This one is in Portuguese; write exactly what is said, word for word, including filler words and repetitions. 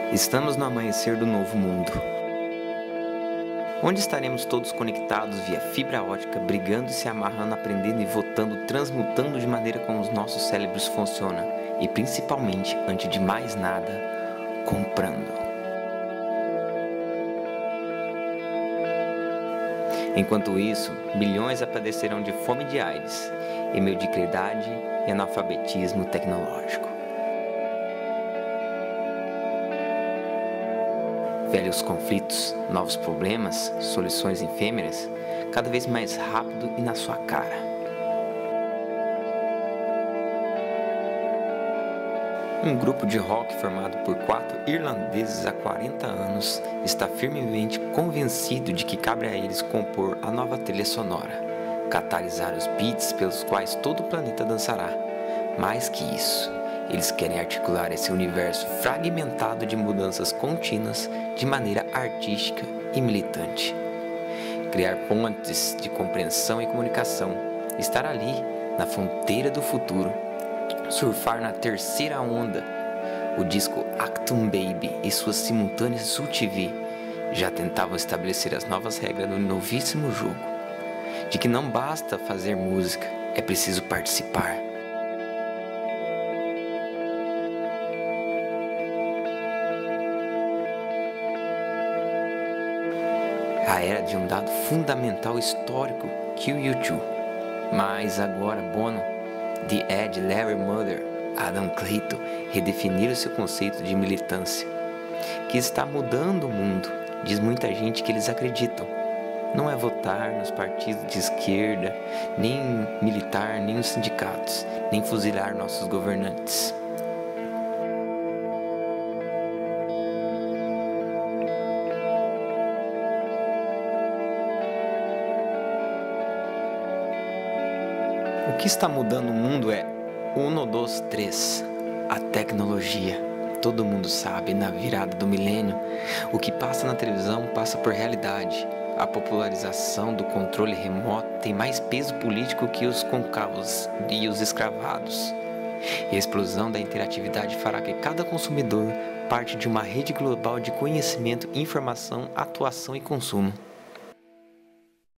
Estamos no amanhecer do novo mundo, onde estaremos todos conectados via fibra ótica, brigando e se amarrando, aprendendo e votando, transmutando de maneira como os nossos cérebros funcionam e, principalmente, antes de mais nada, comprando. Enquanto isso, bilhões padecerão de fome de AIDS, e mediocridade e analfabetismo tecnológico. Velhos conflitos, novos problemas, soluções efêmeras, cada vez mais rápido e na sua cara. Um grupo de rock formado por quatro irlandeses há quarenta anos está firmemente convencido de que cabe a eles compor a nova trilha sonora, catalisar os beats pelos quais todo o planeta dançará. Mais que isso, eles querem articular esse universo fragmentado de mudanças contínuas de maneira artística e militante. Criar pontes de compreensão e comunicação, estar ali, na fronteira do futuro, surfar na terceira onda. O disco Achtung Baby e suas simultâneas Sul T V já tentavam estabelecer as novas regras do novíssimo jogo, de que não basta fazer música, é preciso participar. A era de um dado fundamental histórico que o YouTube, mas agora Bono, The Edge, Larry Mother, Adam Clayton redefiniram seu conceito de militância, que está mudando o mundo. Diz muita gente que eles acreditam. Não é votar nos partidos de esquerda, nem militar, nem nos sindicatos, nem fuzilar nossos governantes. O que está mudando o mundo é um, dois, três, a tecnologia. Todo mundo sabe, na virada do milênio, o que passa na televisão passa por realidade. A popularização do controle remoto tem mais peso político que os concavos e os escravados. E a explosão da interatividade fará que cada consumidor parte de uma rede global de conhecimento, informação, atuação e consumo.